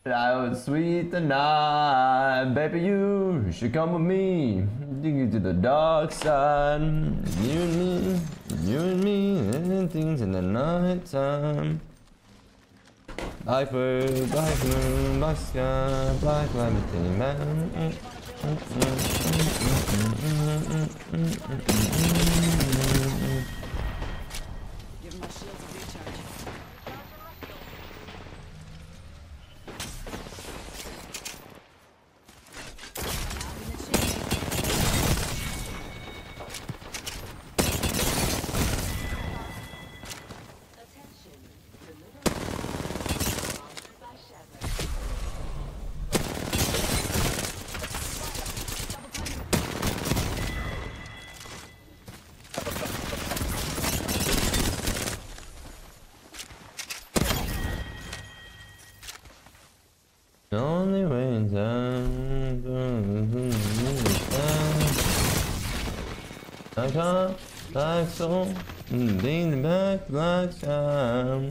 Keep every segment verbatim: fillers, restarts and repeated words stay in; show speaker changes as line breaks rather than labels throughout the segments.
I was sweet tonight, baby. You should come with me. Take you to the dark side. You and me, you and me, and things in the night time. Black bird, black moon, black sky, black levitating man.
Give my shields a recharge.
The only way in time. I can't like so. Lean back like time.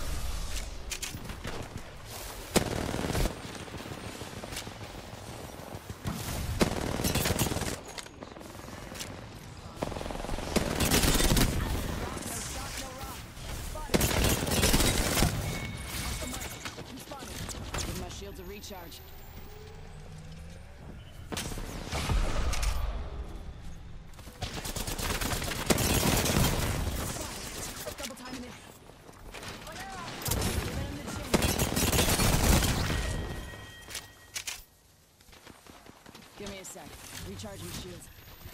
Give my shields a recharge. Double timing it. Give me a sec. Recharging shields.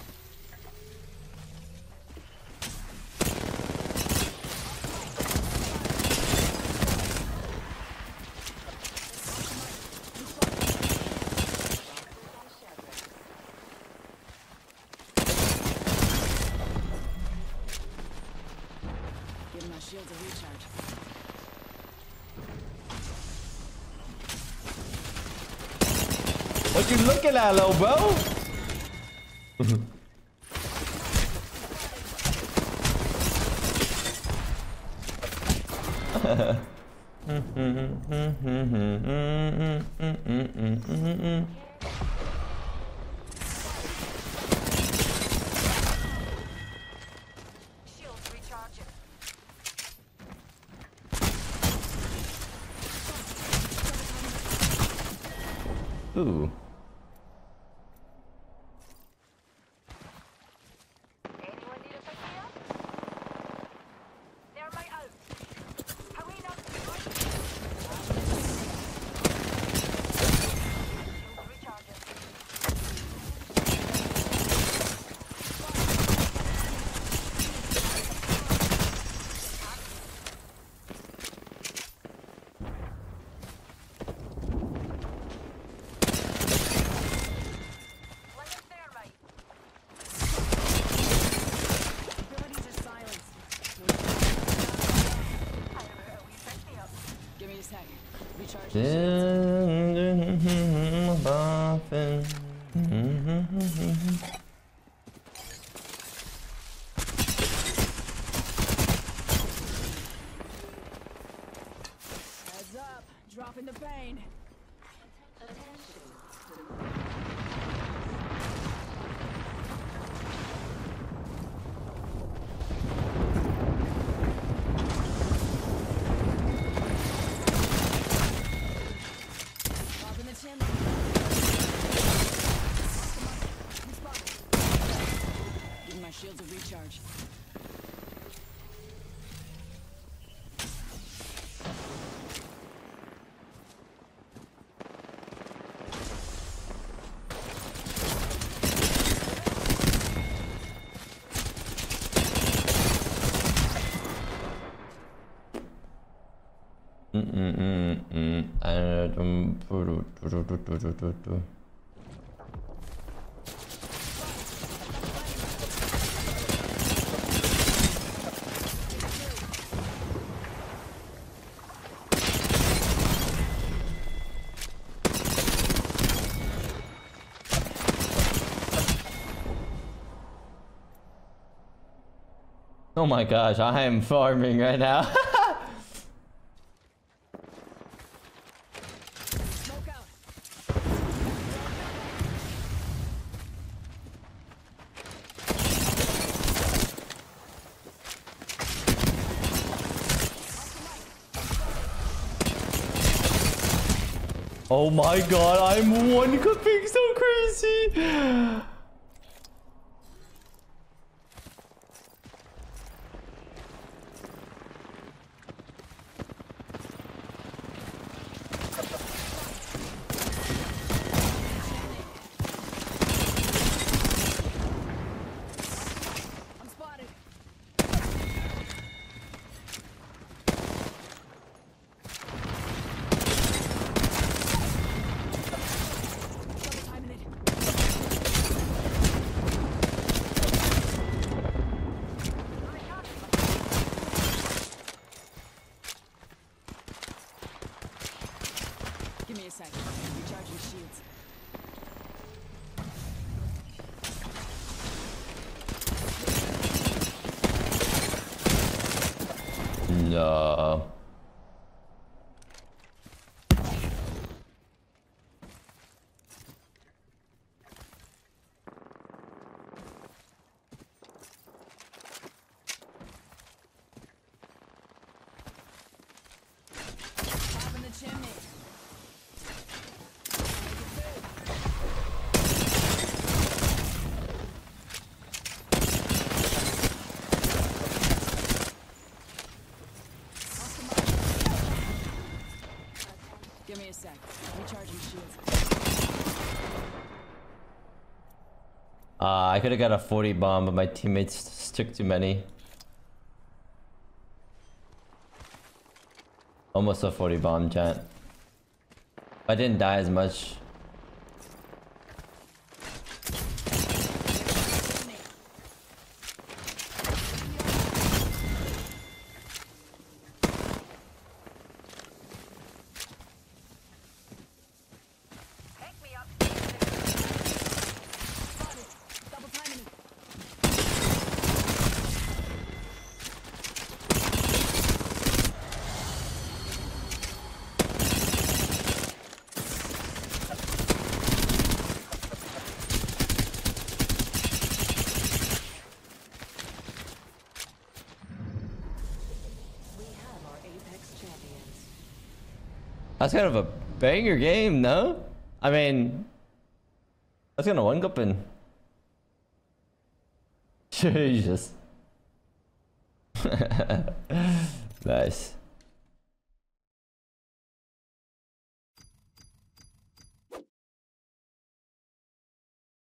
Give my shields a recharge.
What you looking at, little bro?
Shields recharging.
Ooh.
Anyone need a pick me up? They're my out. Hurry up. Shields recharging. Laying thermite.
Abilities are silenced.
A wee pick me up.
Give me a sec. Recharge your shields. Heads up. Dropping the pain. Popping the chimney. Give my shields a recharge.
Oh my gosh, I am farming right now. Oh my god, I'm one clipping so crazy.
I'm spotted. Double timing it. Give me a sec. Recharging shields.
No.
Top in the chimney. Give me a sec. Recharging shields.
Uh, I could have got a forty bomb, but my teammates took too many. Almost a forty bomb, chat. I didn't die as much.
Pick me up.
Spotted. Double timing it.
We have our Apex champions.
That's kind of a banger game, no? I mean, that's gonna one cup in. Jesus. Nice.